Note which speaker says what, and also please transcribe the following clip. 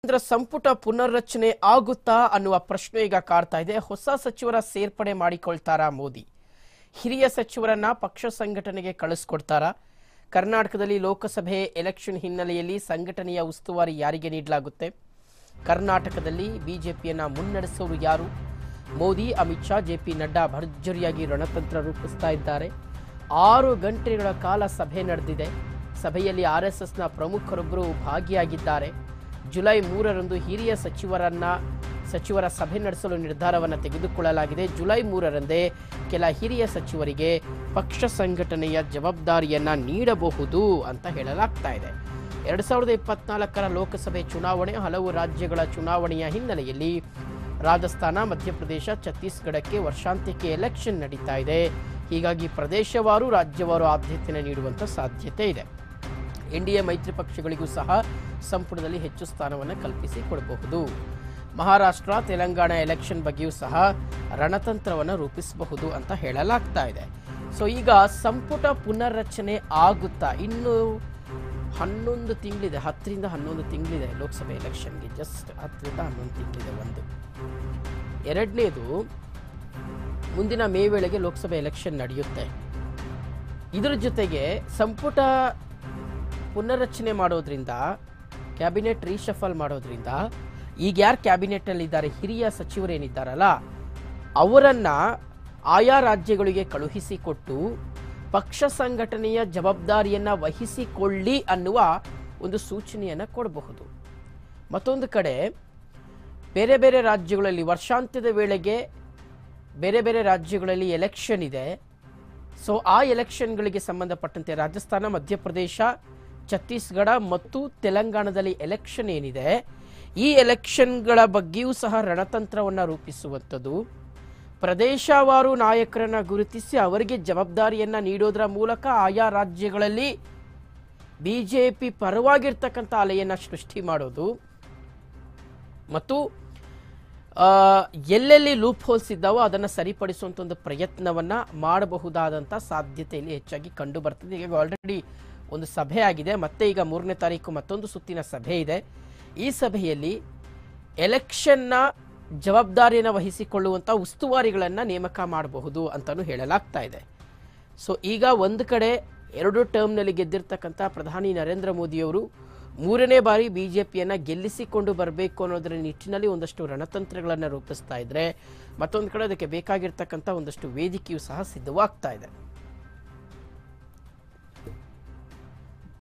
Speaker 1: ಕೇಂದ್ರ ಸಂಪುಟ ಪುನರ್ರಚನೆ ಆಗುತ್ತಾ ಅನ್ನುವ ಪ್ರಶ್ನೆ ಈಗ ಕಾಡ್ತಾ ಇದೆ. ಹೊಸ ಸಚಿವರ ಸೇರ್ಪಡೆ ಮಾಡಿಕೊಳ್ತಾರಾ ಮೋದಿ? ಹಿರಿಯ ಸಚಿವರನ್ನ ಪಕ್ಷ ಸಂಘಟನೆಗೆ ಕಳಿಸ್ಕೊಡ್ತಾರಾ? ಕರ್ನಾಟಕದಲ್ಲಿ ಲೋಕಸಭೆ ಎಲೆಕ್ಷನ್ ಹಿನ್ನೆಲೆಯಲ್ಲಿ ಸಂಘಟನೆಯ ಉಸ್ತುವಾರಿ ಯಾರಿಗೆ ನೀಡಲಾಗುತ್ತೆ? ಕರ್ನಾಟಕದಲ್ಲಿ ಬಿಜೆಪಿಯನ್ನ ಮುನ್ನಡೆಸೋರು ಯಾರು? ಮೋದಿ, ಅಮಿತ್ ಶಾ, ಜೆಪಿ ನಡ್ಡಾ ಭರ್ಜರಿಯಾಗಿ ರಣತಂತ್ರ ರೂಪಿಸ್ತಾ ಇದ್ದಾರೆ. 6 ಗಂಟೆಗಳ ಕಾಲ ಸಭೆ ನಡೆದಿದೆ. ಸಭೆಯಲ್ಲಿ ಆರ್ಎಸ್ಎಸ್ನ ಪ್ರಮುಖರೊಬ್ಬರು ಭಾಗಿಯಾಗಿದ್ದಾರೆ. ಜುಲೈ 3ರಂದು ಹಿರಿಯ ಸಚಿವರ ಸಭೆ ನಡೆಸಲು ನಿರ್ಧಾರವನ್ನು ತೆಗೆದುಕೊಳ್ಳಲಾಗಿದೆ. ಜುಲೈ 3ರಂದೇ ಕೆಲ ಹಿರಿಯ ಸಚಿವರಿಗೆ ಪಕ್ಷ ಸಂಘಟನೆಯ ಜವಾಬ್ದಾರಿಯನ್ನ ನೀಡಬಹುದು ಅಂತ ಹೇಳಲಾಗ್ತಾ ಇದೆ. 2024ರ ಲೋಕಸಭೆ ಚುನಾವಣೆ, ಹಲವು ರಾಜ್ಯಗಳ ಚುನಾವಣೆಯ ಹಿನ್ನೆಲೆಯಲ್ಲಿ ರಾಜಸ್ಥಾನ, ಮಧ್ಯಪ್ರದೇಶ, ಛತ್ತೀಸ್ಗಢಕ್ಕೆ ವರ್ಷಾಂತ್ಯಕ್ಕೆ ಎಲೆಕ್ಷನ್ ನಡೀತಾ ಇದೆ. ಹೀಗಾಗಿ ಪ್ರದೇಶವಾರು, ರಾಜ್ಯವಾರು ಆದ್ಯತೆ ನೀಡುವಂಥ ಸಾಧ್ಯತೆ ಇದೆ. ಎನ್ಡಿಎ ಮೈತ್ರಿ ಪಕ್ಷಗಳಿಗೂ ಸಹ ಸಂಪುಟದಲ್ಲಿ ಹೆಚ್ಚು ಸ್ಥಾನವನ್ನು ಕಲ್ಪಿಸಿಕೊಡಬಹುದು. ಮಹಾರಾಷ್ಟ್ರ, ತೆಲಂಗಾಣ ಎಲೆಕ್ಷನ್ ಬಗ್ಗೆಯೂ ಸಹ ರಣತಂತ್ರವನ್ನು ರೂಪಿಸಬಹುದು ಅಂತ ಹೇಳಲಾಗ್ತಾ ಇದೆ. ಸೊ ಈಗ ಸಂಪುಟ ಪುನರ್ರಚನೆ ಆಗುತ್ತಾ? ಇನ್ನು 11 ತಿಂಗಳಿದೆ, 10ರಿಂದ 11 ತಿಂಗಳಿದೆ ಲೋಕಸಭೆ ಎಲೆಕ್ಷನ್ಗೆ. ಜಸ್ಟ್ 10ರಿಂದ 11 ತಿಂಗಳಿದೆ. ಒಂದು ಎರಡನೇದು, ಮುಂದಿನ ಮೇ ವೇಳೆಗೆ ಲೋಕಸಭೆ ಎಲೆಕ್ಷನ್ ನಡೆಯುತ್ತೆ. ಇದರ ಜೊತೆಗೆ ಸಂಪುಟ ಪುನರ್ರಚನೆ ಮಾಡೋದ್ರಿಂದ, ಕ್ಯಾಬಿನೆಟ್ ರೀಶಫಲ್ ಮಾಡೋದ್ರಿಂದ, ಈಗ ಯಾರು ಕ್ಯಾಬಿನೆಟ್ ಇದ್ದಾರೆ, ಹಿರಿಯ ಸಚಿವರೇನಿದ್ದಾರಲ್ಲ, ಅವರನ್ನ ಆಯಾ ರಾಜ್ಯಗಳಿಗೆ ಕಳುಹಿಸಿಕೊಟ್ಟು ಪಕ್ಷ ಸಂಘಟನೆಯ ಜವಾಬ್ದಾರಿಯನ್ನ ವಹಿಸಿಕೊಳ್ಳಿ ಅನ್ನುವ ಒಂದು ಸೂಚನೆಯನ್ನ ಕೊಡಬಹುದು. ಮತ್ತೊಂದು ಕಡೆ ಬೇರೆ ಬೇರೆ ರಾಜ್ಯಗಳಲ್ಲಿ ವರ್ಷಾಂತ್ಯದ ವೇಳೆಗೆ ಬೇರೆ ಬೇರೆ ರಾಜ್ಯಗಳಲ್ಲಿ ಎಲೆಕ್ಷನ್ ಇದೆ. ಸೊ ಆ ಎಲೆಕ್ಷನ್ಗಳಿಗೆ ಸಂಬಂಧಪಟ್ಟಂತೆ ರಾಜಸ್ಥಾನ, ಮಧ್ಯಪ್ರದೇಶ, ಛತ್ತೀಸ್ಗಢ ಮತ್ತು ತೆಲಂಗಾಣದಲ್ಲಿ ಎಲೆಕ್ಷನ್ ಏನಿದೆ, ಈ ಎಲೆಕ್ಷನ್ಗಳ ಬಗ್ಗೆಯೂ ಸಹ ರಣತಂತ್ರವನ್ನು ರೂಪಿಸುವಂಥದ್ದು, ಪ್ರದೇಶವಾರು ನಾಯಕರನ್ನ ಗುರುತಿಸಿ ಅವರಿಗೆ ಜವಾಬ್ದಾರಿಯನ್ನ ನೀಡೋದರ ಮೂಲಕ ಆಯಾ ರಾಜ್ಯಗಳಲ್ಲಿ ಬಿಜೆಪಿ ಪರವಾಗಿರ್ತಕ್ಕಂಥ ಅಲೆಯನ್ನ ಸೃಷ್ಟಿ ಮಾಡೋದು, ಮತ್ತು ಎಲ್ಲೆಲ್ಲಿ ಲೂಪ್ ಹೋಲ್ಸ್ ಇದ್ದಾವೋ ಅದನ್ನು ಸರಿಪಡಿಸುವಂಥ ಒಂದು ಪ್ರಯತ್ನವನ್ನ ಮಾಡಬಹುದಾದಂಥ ಸಾಧ್ಯತೆಯಲ್ಲಿ ಹೆಚ್ಚಾಗಿ ಕಂಡು ಬರ್ತದೆ. ಈಗ ಆಲ್ರೆಡಿ ಒಂದು ಸಭೆ ಆಗಿದೆ, ಮತ್ತೆ ಈಗ 3ನೇ ತಾರೀಕು ಮತ್ತೊಂದು ಸುತ್ತಿನ ಸಭೆ ಇದೆ. ಈ ಸಭೆಯಲ್ಲಿ ಎಲೆಕ್ಷನ್ನ ಜವಾಬ್ದಾರಿಯನ್ನು ವಹಿಸಿಕೊಳ್ಳುವಂಥ ಉಸ್ತುವಾರಿಗಳನ್ನು ನೇಮಕ ಮಾಡಬಹುದು ಅಂತಲೂ ಹೇಳಲಾಗ್ತಾ ಇದೆ. ಸೊ ಈಗ ಒಂದು ಕಡೆ 2 ಟರ್ಮ್ನಲ್ಲಿ ಗೆದ್ದಿರ್ತಕ್ಕಂಥ ಪ್ರಧಾನಿ ನರೇಂದ್ರ ಮೋದಿಯವರು 3ನೇ ಬಾರಿ ಬಿಜೆಪಿಯನ್ನು ಗೆಲ್ಲಿಸಿಕೊಂಡು ಬರಬೇಕು ಅನ್ನೋದರ ನಿಟ್ಟಿನಲ್ಲಿ ಒಂದಷ್ಟು ರಣತಂತ್ರಗಳನ್ನು ರೂಪಿಸ್ತಾ ಇದ್ರೆ, ಮತ್ತೊಂದು ಕಡೆ ಅದಕ್ಕೆ ಬೇಕಾಗಿರ್ತಕ್ಕಂಥ ಒಂದಷ್ಟು ವೇದಿಕೆಯೂ ಸಹ ಸಿದ್ಧವಾಗ್ತಾ ಇದೆ.